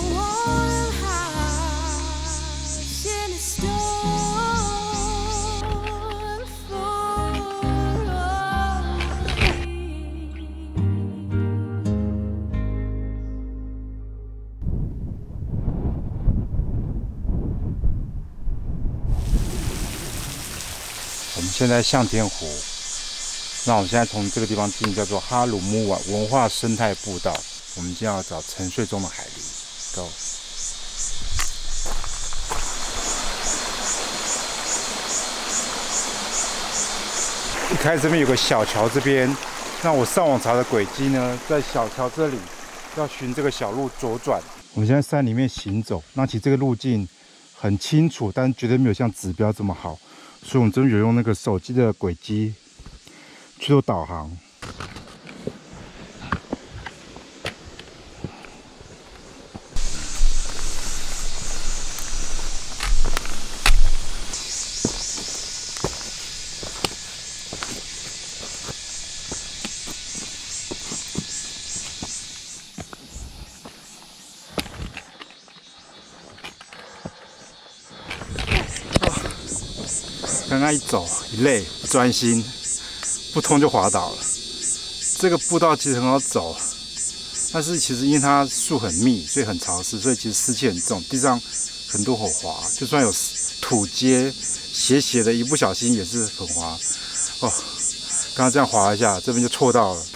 我们现在向天湖，那我们现在从这个地方进，叫做哈鲁木瓦文化生态步道。我们今天要找沉睡中的海狸 ，Go！ 一开始这边有个小桥，这边那我上网查的轨迹呢，在小桥这里要循这个小路左转。我们现在山里面行走，那其实这个路径很清楚，但绝对没有像指标这么好。 所以我们真的有用那个手机的轨迹去做导航。刚刚一走一累不专心，不通就滑倒了。这个步道其实很好走，但是其实因为它树很密，所以很潮湿，所以其实湿气很重，地上很多很滑，就算有土阶斜斜的，一不小心也是很滑。哦，刚刚这样滑一下，这边就错到了。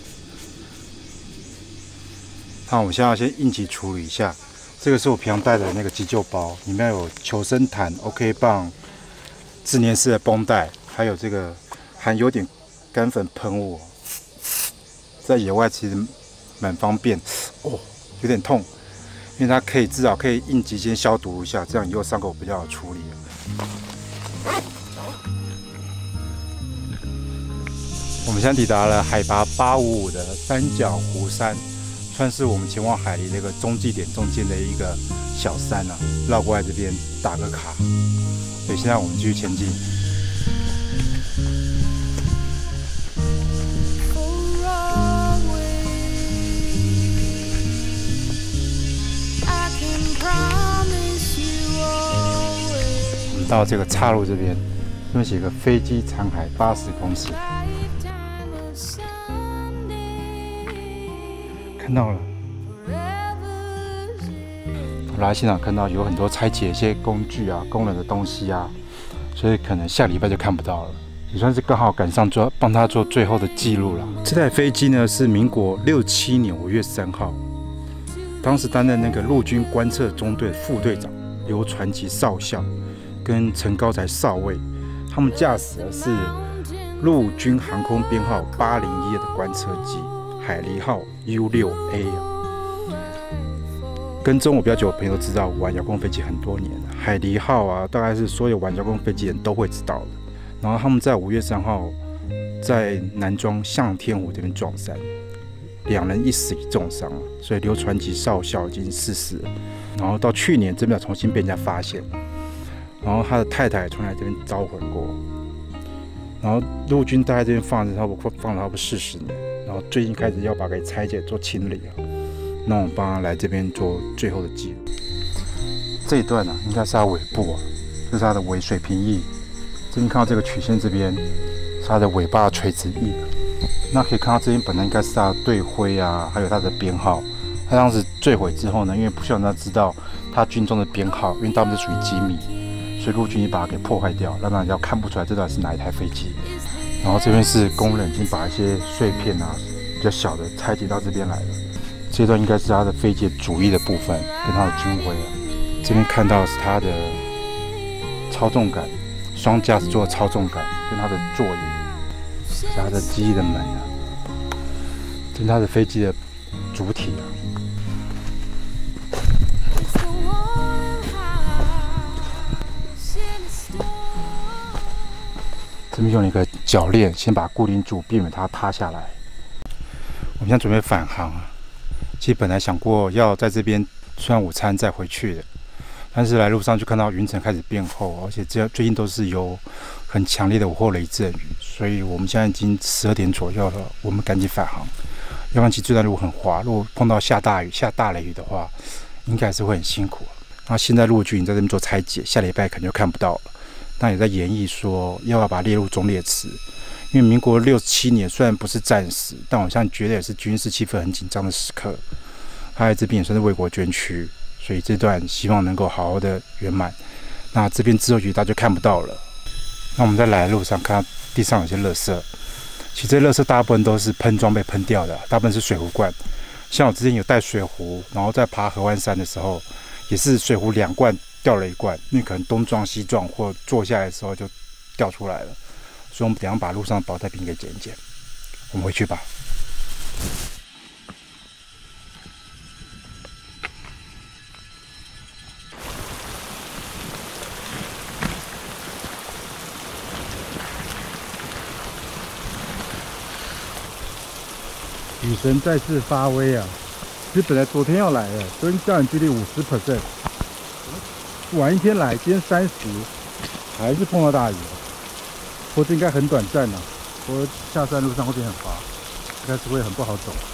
那我们现在要先应急处理一下。这个是我平常带的那个急救包，里面有求生毯、OK 棒。 自粘式的绷带，还有这个含有点干粉喷雾，在野外其实蛮方便。哦，有点痛，因为它可以至少可以应急先消毒一下，这样以后伤口比较好处理。我们现在抵达了海拔855的三角湖山，算是我们前往海狸的一个中继点中间的一个小山啊。绕过来这边打个卡。 所以现在我们继续前进。我们到这个岔路这边，这边写个飞机残骸80公尺，看到了。 我来现场看到有很多拆解一些工具啊、工人的东西啊，所以可能下礼拜就看不到了。也算是刚好赶上帮他做最后的记录了。这台飞机呢是民国67年5月3号，当时担任那个陆军观测中队副队长刘传奇少校跟陈高才少尉，他们驾驶的是陆军航空编号801的观测机海狸号 U6A 啊。 跟踪我比较久的朋友都知道，我玩遥控飞机很多年了。海狸号啊，大概是所有玩遥控飞机人都会知道的。然后他们在5月3号在南庄向天湖这边撞山，2人1死1重伤，所以刘传奇少校已经逝世了。然后到去年这边重新被人家发现，然后他的太太也从来这边招魂过。然后陆军待在这边放了差不多40年，然后最近开始要把它给拆解做清理啊。 那我帮他来这边做最后的记录。这一段啊，应该是它尾部啊，这是它的尾水平翼。这边看到这个曲线，这边是它的尾巴的垂直翼。那可以看到这边本来应该是它的队徽啊，还有它的编号。它当时坠毁之后呢，因为不希望大家知道它军中的编号，因为它们是属于机密，所以陆军也把它给破坏掉，让大家看不出来这到底是哪一台飞机。然后这边是工人已经把一些碎片啊，比较小的拆解到这边来了。 这段应该是它的飞机主翼的部分，跟它的军徽啊。这边看到的是它的操纵杆，双驾驶座的操纵杆，跟它的座椅，是它的机翼的门啊，这是它的飞机的主体啊。这边用了一个铰链，先把它固定住，避免它塌下来。我们现在准备返航啊。 其实本来想过要在这边吃完午餐再回去的，但是来路上就看到云层开始变厚，而且最近都是有很强烈的午后雷阵雨，所以我们现在已经12点左右了，我们赶紧返航。要不然其实这段路很滑，如果碰到下大雨、下大雷雨的话， 应该是会很辛苦。然后现在陆军在这边做拆解，下礼拜可能就看不到了。那也在研议说要不要把它列入忠烈祠，因为民国67年虽然不是战时，但我相信绝对也是军事气氛很紧张的时刻。它在这边也算是为国捐躯，所以这段希望能够好好的圆满。那这边之后大家就看不到了。那我们在来的路上看到地上有些垃圾，其实这些垃圾大部分都是喷装被喷掉的，大部分是水壶罐。像我之前有带水壶，然后在爬合欢山的时候，也是水壶2罐掉了1罐，因为可能东撞西撞或坐下来的时候就掉出来了。所以我们等一下把路上的保特瓶给捡一捡。我们回去吧。雨神再次发威啊！其实本来昨天要来的，昨天降雨几率50%，晚一天来，今天30%，还是碰到大雨了。不过这应该很短暂啊，不过下山路上会变很滑，应该是会很不好走。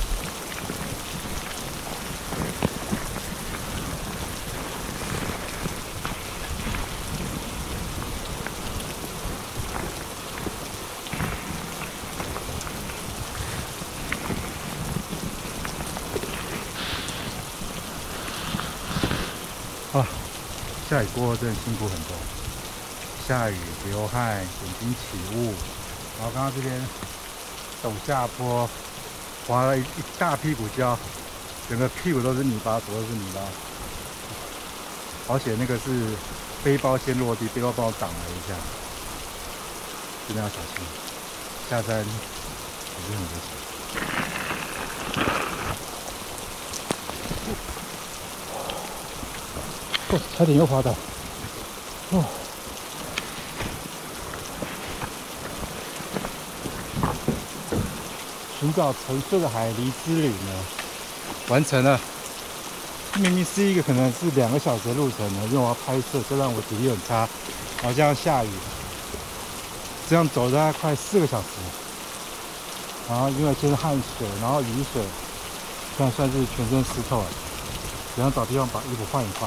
啊，下雨过后真的辛苦很多，下雨流汗，眼睛起雾，然后刚刚这边陡下坡，滑了一大屁股跤，整个屁股都是泥巴，左右是泥巴。好险那个是背包先落地，背包帮我挡了一下，真的要小心，下山也是很危险。哦，差点又滑倒。哦，寻找沉睡的海狸之旅呢，完成了。明明是一个可能是2个小时的路程呢，因为我要拍摄，就让我体力很差，然后这样下雨，这样走大概快4个小时。然后因为先是汗水，然后雨水，现在算是全身湿透了，然后找地方把衣服换一换。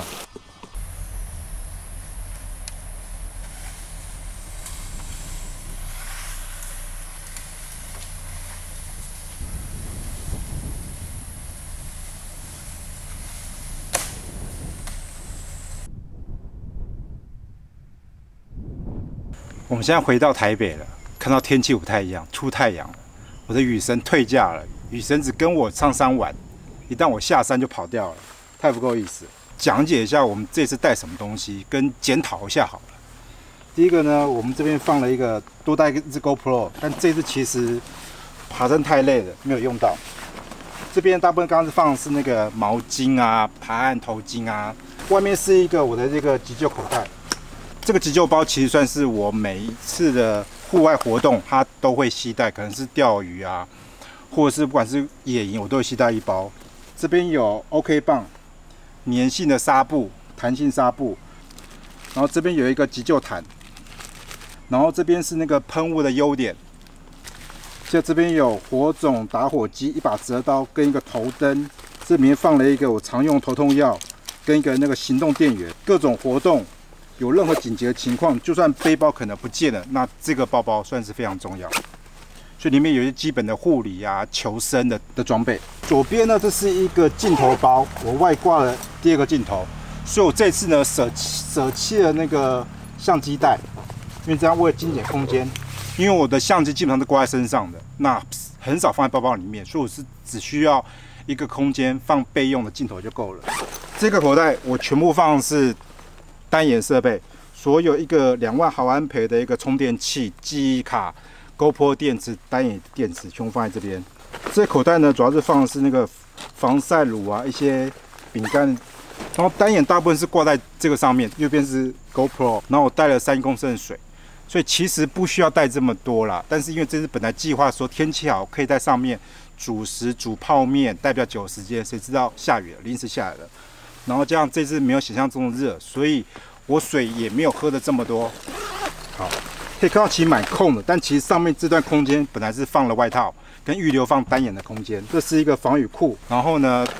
我们现在回到台北了，看到天气不太一样，出太阳了。我的雨神退驾了，雨神只跟我上山玩，一旦我下山就跑掉了，太不够意思。讲解一下我们这次带什么东西，跟检讨一下好了。第一个呢，我们这边放了一个多带一只 GoPro， 但这次其实爬山太累了，没有用到。这边大部分刚刚是放的是那个毛巾啊、爬岸头巾啊，外面是一个我的这个急救口袋。这个急救包其实算是我每一次的户外活动，它都会携带，可能是钓鱼啊，或者是不管是野营，我都会携带一包。这边有 OK 棒、粘性的纱布、弹性纱布，然后这边有一个急救毯，然后这边是那个喷雾的优点，就这边有火种、打火机、一把折刀跟一个头灯，这里面放了一个我常用头痛药跟一个那个行动电源，各种活动。有任何紧急的情况，就算背包可能不见了，那这个包包算是非常重要。所以里面有一些基本的护理啊、求生的装备。左边呢，这是一个镜头包，我外挂了第2个镜头，所以我这次呢舍弃了那个相机袋，因为这样为了精简空间。因为我的相机基本上是挂在身上的，那很少放在包包里面，所以我是只需要一个空间放备用的镜头就够了。这个口袋我全部放的是单眼设备，所有一个2万毫安培的一个充电器、记忆卡、GoPro 电池、单眼电池，全部放在这边。这口袋呢，主要是放的是那个防晒乳啊，一些饼干。然后单眼大部分是挂在这个上面，右边是 GoPro， 然后我带了3公升的水，所以其实不需要带这么多啦。但是因为这是本来计划说天气好可以在上面煮食、煮泡面，代表久时间，谁知道下雨了，临时下来了。然后这样这次没有想象中的热，所以我水也没有喝的这么多。好，可以看到其实蛮空的，但其实上面这段空间本来是放了外套跟预留放单眼的空间。这是一个防雨裤，然后呢，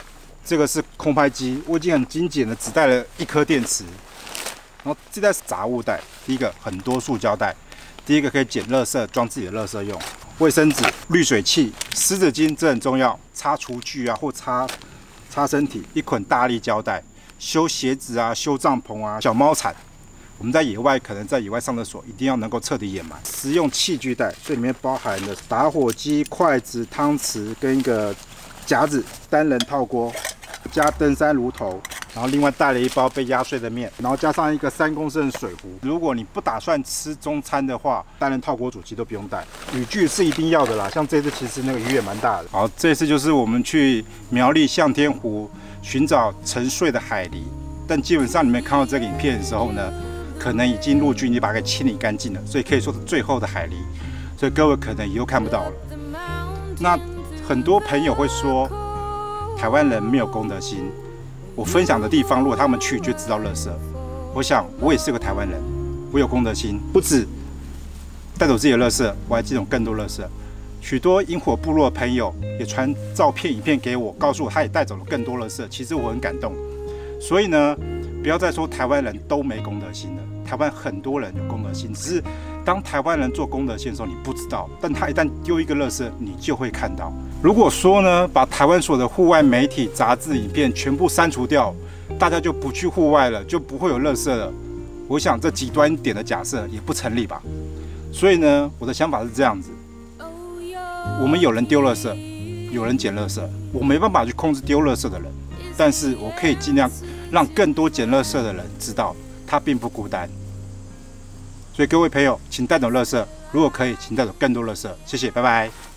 这个是空拍机，我已经很精简的只带了1颗电池。然后这袋是杂物袋，第一个很多塑胶袋，第一个可以捡垃圾，装自己的垃圾用。卫生纸、滤水器、湿纸巾，这很重要，擦厨具啊或擦身体。1捆大力胶带，修鞋子啊、修帐篷啊、小猫铲。我们在野外可能在野外上厕所，一定要能够彻底掩埋。实用器具袋，这里面包含了打火机、筷子、汤匙跟一个夹子，单人套锅加登山炉头。然后另外带了1包被压碎的面，然后加上一个3公升的水壶。如果你不打算吃中餐的话，单人套锅煮其实都不用带。雨具是一定要的啦，像这次其实那个雨也蛮大的。好，这次就是我们去苗栗向天湖寻找沉睡的海狸，但基本上你们看到这个影片的时候呢，可能已经陆军已经把它给清理干净了，所以可以说是最后的海狸，所以各位可能以后看不到了。那很多朋友会说，台湾人没有公德心。我分享的地方，如果他们去就知道垃圾。我想我也是个台湾人，我有公德心，不止带走自己的垃圾，我还记得更多垃圾。许多萤火部落的朋友也传照片、影片给我，告诉我他也带走了更多垃圾。其实我很感动。所以呢，不要再说台湾人都没公德心了，台湾很多人有公德心，只是当台湾人做公德心的时候，你不知道，但他一旦丢一个垃圾，你就会看到。如果说呢，把台湾所有的户外媒体、杂志、影片全部删除掉，大家就不去户外了，就不会有垃圾了。我想这极端一点的假设也不成立吧。所以呢，我的想法是这样子：我们有人丢垃圾，有人捡垃圾，我没办法去控制丢垃圾的人，但是我可以尽量让更多捡垃圾的人知道，他并不孤单。所以各位朋友，请带走垃圾，如果可以，请带走更多垃圾。谢谢，拜拜。